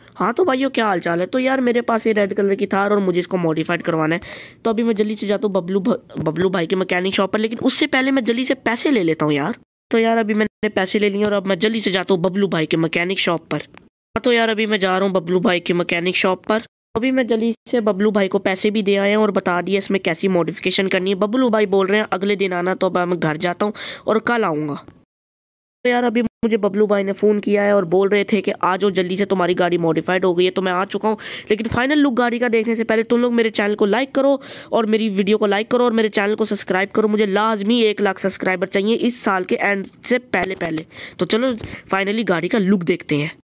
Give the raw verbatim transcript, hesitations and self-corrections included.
हाँ तो भाइयों, क्या हाल चाल है। तो यार मेरे पास ये रेड कलर की थार और मुझे इसको मॉडिफाइड करवाना है। तो अभी मैं जल्दी से जाता हूँ बबलू भ- बबलू भाई के मैकेनिक शॉप पर, लेकिन उससे पहले मैं जल्दी से पैसे ले लेता हूँ यार। तो यार अभी मैंने पैसे ले लिए और अब मैं जल्दी से जाता हूँ बबलू भाई के मैकेनिक शॉप पर। हाँ, तो यार अभी मैं जा रहा हूँ बबलू भाई के मैकेनिक शॉप पर। अभी मैं जल्दी से बबलू भाई को पैसे भी दे आया हूँ और बता दिया इसमें कैसी मॉडिफिकेशन करनी है। बबलू भाई बोल रहे हैं अगले दिन आना, तो अब मैं घर जाता हूँ और कल आऊँगा। तो यार अभी मुझे बबलू भाई ने फ़ोन किया है और बोल रहे थे कि आ जाओ जल्दी से, तुम्हारी गाड़ी मॉडिफाइड हो गई है। तो मैं आ चुका हूँ, लेकिन फाइनल लुक गाड़ी का देखने से पहले तुम लोग मेरे चैनल को लाइक करो और मेरी वीडियो को लाइक करो और मेरे चैनल को सब्सक्राइब करो। मुझे लाजमी एक लाख सब्सक्राइबर चाहिए इस साल के एंड से पहले पहले। तो चलो फाइनली गाड़ी का लुक देखते हैं।